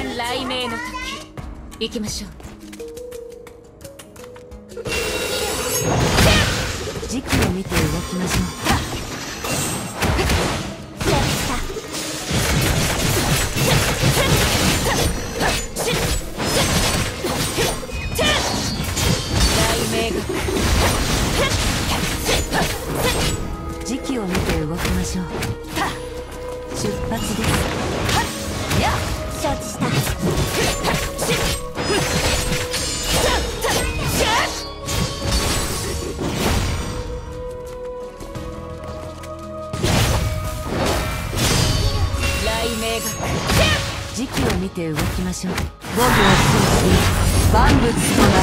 天雷鳴の時、行きましょう。 時期を見て動きましょう。時期を見て動きましょう。出発です。承知した。時期を見て動きましょう。5秒数値万物となる。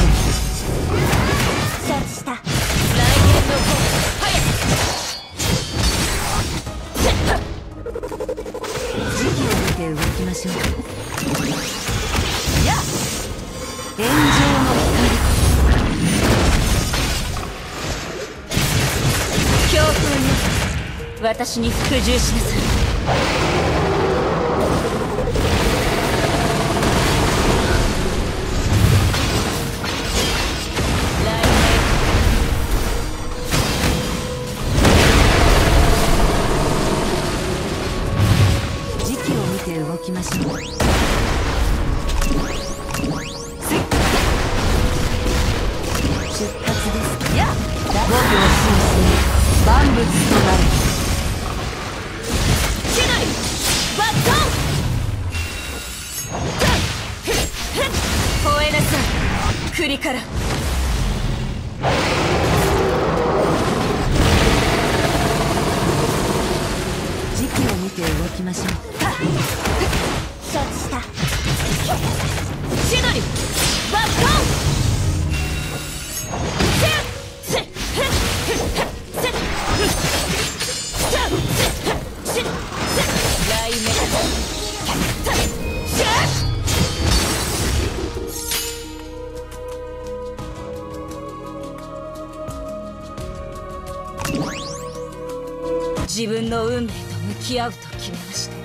承知した。来年の方早く。時期を見て動きましょう。やっ炎上の光。 強風に私に服従しなさい。 動きましょう。出発です。やっ5秒申請万物となる。 シナリバットン吠えなさい栗から。 時期を見て動きましょう。承知した。 シナリバットン自分の運命と向き合うと決めました。